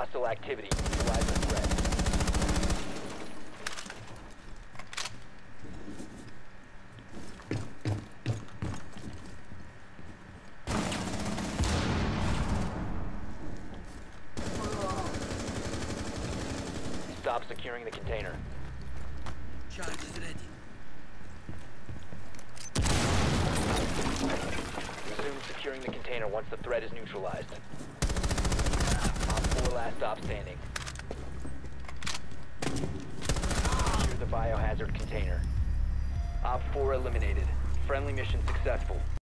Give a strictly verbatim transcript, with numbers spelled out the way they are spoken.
hostile activity. Neutralize the threat. Stop securing the container. Charge is ready. Resume securing the container once the threat is neutralized. Op four last stop standing. Secure the biohazard container. Op four eliminated. Friendly mission successful.